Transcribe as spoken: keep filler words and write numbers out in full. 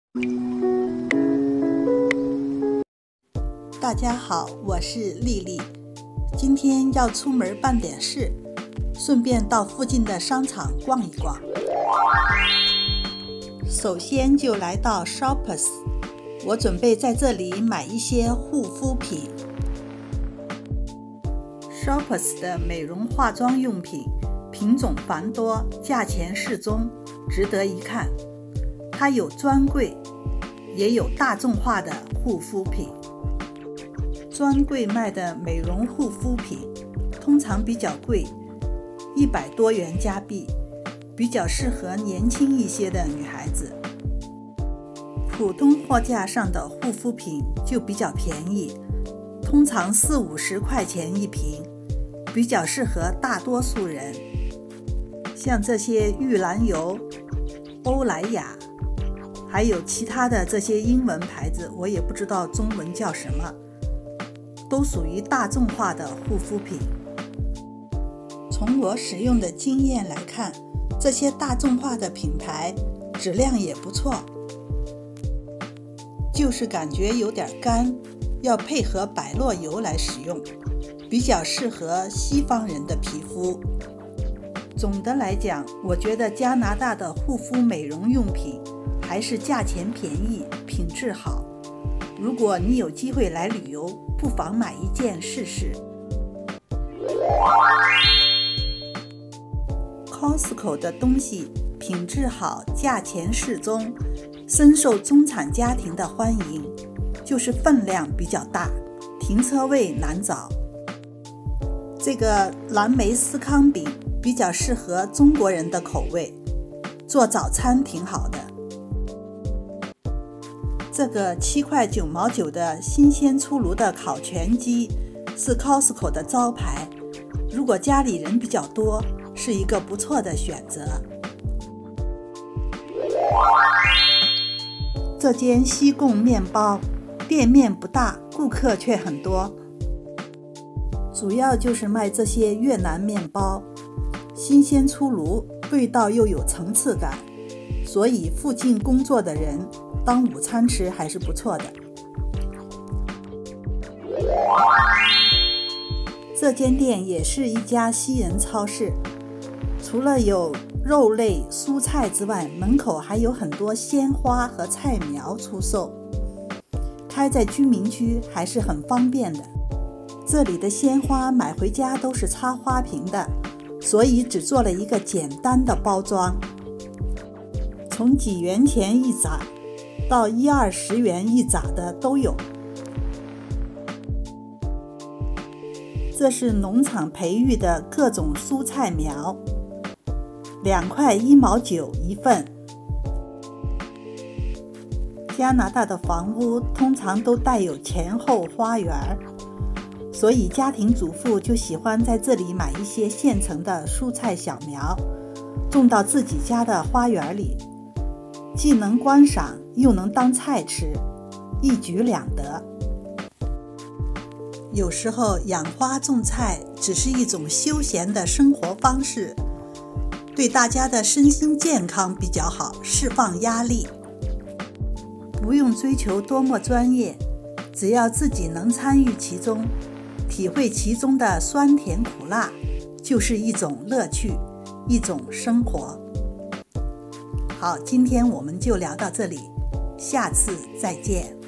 大家好，我是丽丽，今天要出门办点事，顺便到附近的商场逛一逛。首先就来到 Shoppers， 我准备在这里买一些护肤品。Shoppers 的美容化妆用品品种繁多，价钱适中，值得一看。它有专柜，也有大众化的护肤品。专柜卖的美容护肤品通常比较贵，一百多元加币，比较适合年轻一些的女孩子。普通货架上的护肤品就比较便宜，通常四五十块钱一瓶，比较适合大多数人。像这些玉兰油、欧莱雅，还有其他的这些英文牌子，我也不知道中文叫什么，都属于大众化的护肤品。从我使用的经验来看，这些大众化的品牌质量也不错，就是感觉有点干，要配合百洛油来使用，比较适合西方人的皮肤。总的来讲，我觉得加拿大的护肤美容用品还是价钱便宜，品质好。如果你有机会来旅游，不妨买一件试试。Costco 的东西品质好，价钱适中，深受中产家庭的欢迎，就是分量比较大，停车位难找。这个蓝莓司康饼比较适合中国人的口味，做早餐挺好的。这个七块九毛九的新鲜出炉的烤全鸡是 Costco 的招牌，如果家里人比较多，是一个不错的选择。这间西贡面包店面不大，顾客却很多，主要就是卖这些越南面包，新鲜出炉，味道又有层次感，所以附近工作的人当午餐吃还是不错的。这间店也是一家西人超市，除了有肉类、蔬菜之外，门口还有很多鲜花和菜苗出售，开在居民区还是很方便的。这里的鲜花买回家都是插花瓶的，所以只做了一个简单的包装，从几元钱一扎到一二十元一扎的都有。这是农场培育的各种蔬菜苗，两块一毛九一份。加拿大的房屋通常都带有前后花园，所以家庭主妇就喜欢在这里买一些现成的蔬菜小苗，种到自己家的花园里，既能观赏又能当菜吃，一举两得。有时候养花种菜只是一种休闲的生活方式，对大家的身心健康比较好，释放压力。不用追求多么专业，只要自己能参与其中，体会其中的酸甜苦辣，就是一种乐趣，一种生活。好，今天我们就聊到这里，下次再见。